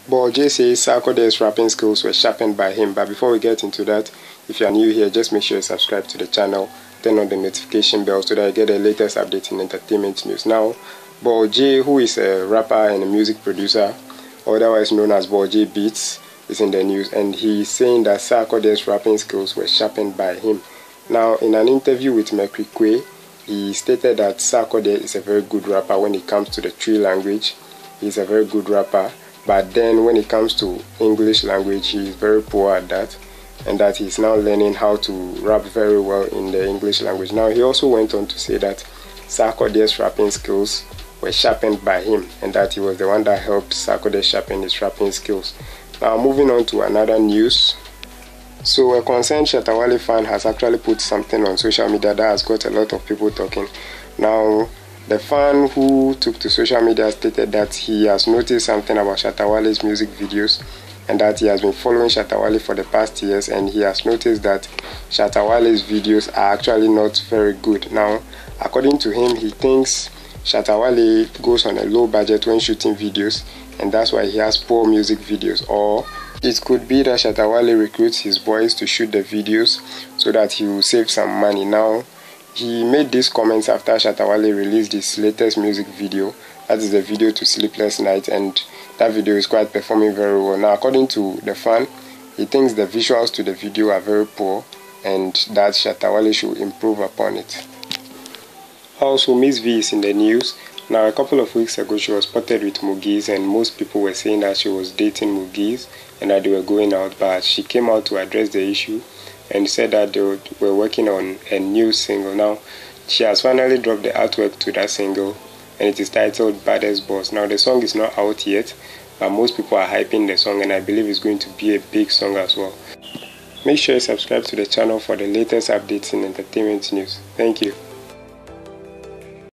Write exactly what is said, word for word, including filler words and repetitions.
Ball J says Sarkodie's rapping skills were sharpened by him. But before we get into that, if you are new here, just make sure you subscribe to the channel, turn on the notification bell so that you get the latest update in entertainment news. Now, Ball J, who is a rapper and a music producer, otherwise known as Ball J Beats, is in the news, and he is saying that Sarkodie's rapping skills were sharpened by him. Now, in an interview with Mekri, he stated that Sarkodie is a very good rapper when it comes to the Twi language. He's a very good rapper. But then when it comes to English language, he is very poor at that, and that he's now learning how to rap very well in the English language. Now, he also went on to say that Sarkodie's rapping skills were sharpened by him, and that he was the one that helped Sarkodie sharpen his rapping skills. Now, moving on to another news. So, a concerned Shatta Wale fan has actually put something on social media that has got a lot of people talking. Now, the fan who took to social media stated that he has noticed something about Shatta Wale's music videos, and that he has been following Shatta Wale for the past years, and he has noticed that Shatta Wale's videos are actually not very good. Now, according to him, he thinks Shatta Wale goes on a low budget when shooting videos, and that's why he has poor music videos. Or it could be that Shatta Wale recruits his boys to shoot the videos so that he will save some money. Now, he made these comments after Shatta Wale released his latest music video, that is the video to Sleepless Night, and that video is quite performing very well. Now, according to the fan, he thinks the visuals to the video are very poor and that Shatta Wale should improve upon it. Also, Miss V is in the news. Now, a couple of weeks ago, she was spotted with Mugiz, and most people were saying that she was dating Mugiz and that they were going out, but she came out to address the issue and said that they were working on a new single. Now, she has finally dropped the artwork to that single, and it is titled Baddest Boss. Now, the song is not out yet, but most people are hyping the song, and I believe it's going to be a big song as well. Make sure you subscribe to the channel for the latest updates in entertainment news. Thank you.